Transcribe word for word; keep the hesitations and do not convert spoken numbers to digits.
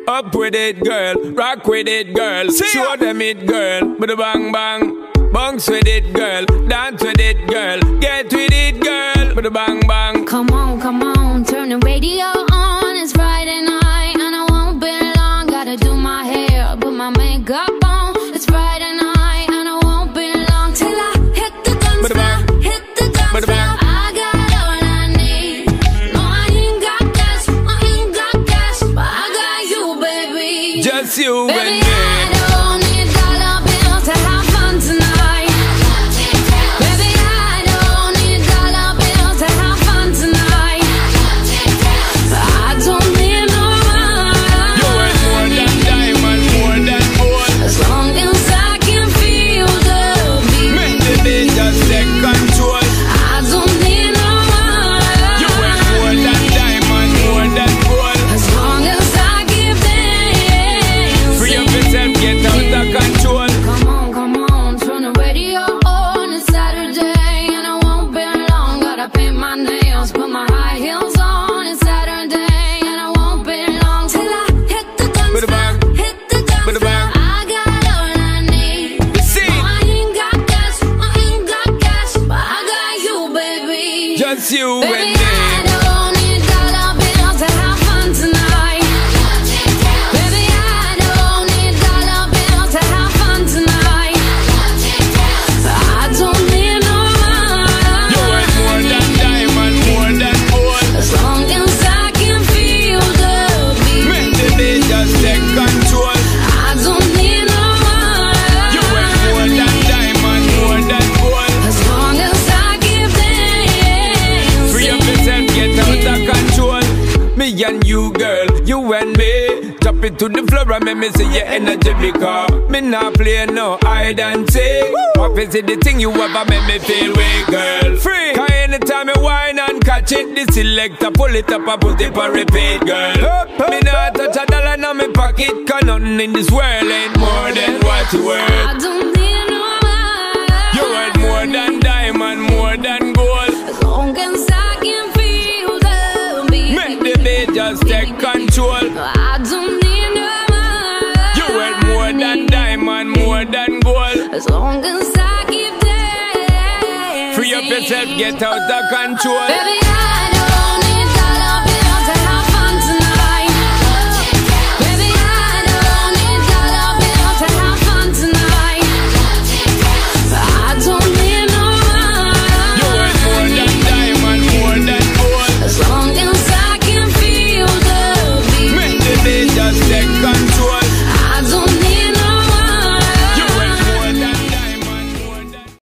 Up with it, girl. Rock with it, girl. See Show ya. them it, girl. With a bang bang. Bounce with it, girl. Dance with it, girl. Get with it, girl. With a bang bang. Come on, come on. Turn the radio on. It's Friday night and I won't be long. Gotta do my hair, put my makeup on. It's Friday night and I won't be long till I hit the dance floor. Hit the dance floor. I got all I need. No, I ain't got cash. I ain't got cash, but I got you, baby. Just you baby, and me. I don't need dollar bills to have fun tonight. Baby, I don't need dollar bills to have fun tonight. I don't need no money. You worth more than diamond, more than gold. As long as I can feel the beat. Make the beat just take control. I don't need no money. You worth more than diamond, more than gold. As long as I give them. Free up yourself, get out of control. Come on, come on, turn the radio on. It's Saturday and I won't be long. Gotta paint my nails, put my high heels on. It's Saturday and I won't be long till I hit the dance With a floor. bang. Hit the dance With a floor. bang. I got all I need. See No, I ain't got cash, I ain't got cash, but I got you, baby. just you Baby, and me. I don't need dollar bills to have fun tonight. Baby, I don't need dollar bills to have fun tonight. I don't need no You worth more money. than diamond, more than gold. As long as I can feel the Make beat. the beat just take control. I don't need no You worth more than money. diamond, more than gold. As long as I give them. Free up yourself, get out of control. Me and you, girl, you and me. Drop it to the floor and make me see your energy because me not play no hide and seek. What is it the thing you ever make me feel way, girl? Free. Cause anytime you whine and catch it, the selector pull it up and put it on repeat, girl. Me not touch a dollar in my pocket, cause nothing in this world ain't more than what you worth. I don't need no money. You worth more than diamond, more than gold. As long as I can feel the beat. Make the beat just take control. I don't need no money. You worth more than diamond, more than gold. As long as I keep dancing. Free up yourself, get out of control. Baby, I